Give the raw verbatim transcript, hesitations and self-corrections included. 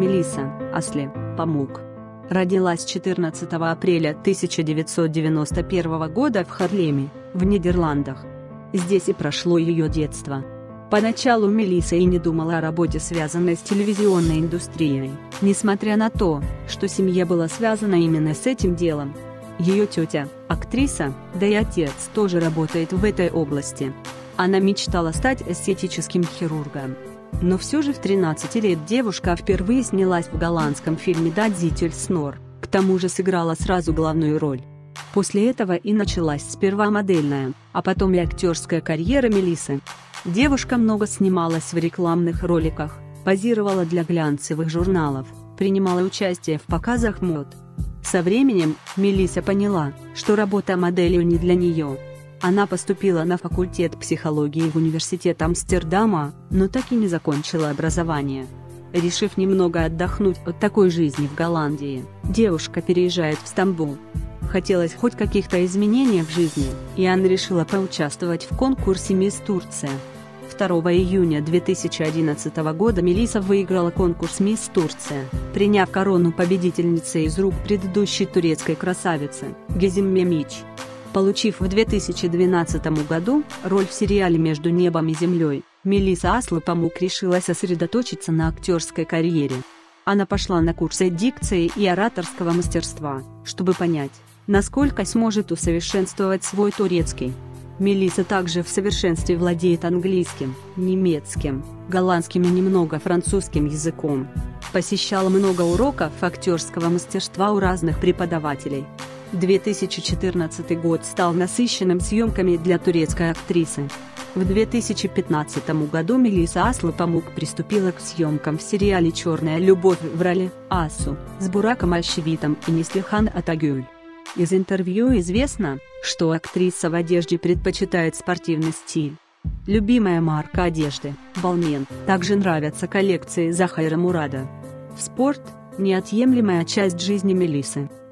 Мелисса Асли Памук родилась четырнадцатого апреля тысяча девятьсот девяносто первого года в Харлеме, в Нидерландах. Здесь и прошло ее детство. Поначалу Мелисса и не думала о работе, связанной с телевизионной индустрией, несмотря на то, что семья была связана именно с этим делом. Ее тетя – актриса, да и отец тоже работает в этой области. Она мечтала стать эстетическим хирургом. Но все же в тринадцать лет девушка впервые снялась в голландском фильме «Dat ziet er snor», к тому же сыграла сразу главную роль. После этого и началась сперва модельная, а потом и актерская карьера Мелиссы. Девушка много снималась в рекламных роликах, позировала для глянцевых журналов, принимала участие в показах мод. Со временем Мелисса поняла, что работа моделью не для нее. Она поступила на факультет психологии в университет Амстердама, но так и не закончила образование. Решив немного отдохнуть от такой жизни в Голландии, девушка переезжает в Стамбул. Хотелось хоть каких-то изменений в жизни, и она решила поучаствовать в конкурсе «Мисс Турция». второго июня две тысячи одиннадцатого года Мелисса выиграла конкурс «Мисс Турция», приняв корону победительницы из рук предыдущей турецкой красавицы Гизем Мемич. Получив в две тысячи двенадцатом году роль в сериале «Между небом и землей», Мелисса Асли Памук решила сосредоточиться на актерской карьере. Она пошла на курсы дикции и ораторского мастерства, чтобы понять, насколько сможет усовершенствовать свой турецкий. Мелисса также в совершенстве владеет английским, немецким, голландским и немного французским языком. Посещала много уроков актерского мастерства у разных преподавателей. две тысячи четырнадцатый год стал насыщенным съемками для турецкой актрисы. В две тысячи пятнадцатом году Мелисса Асли Памук приступила к съемкам в сериале «Черная любовь» в роли Асу с Бураком Альшевитом и Неслихан Атагюль. Из интервью известно, что актриса в одежде предпочитает спортивный стиль. Любимая марка одежды – Балмен. Также нравятся коллекции Захира Мурада. Спорт – неотъемлемая часть жизни Мелиссы.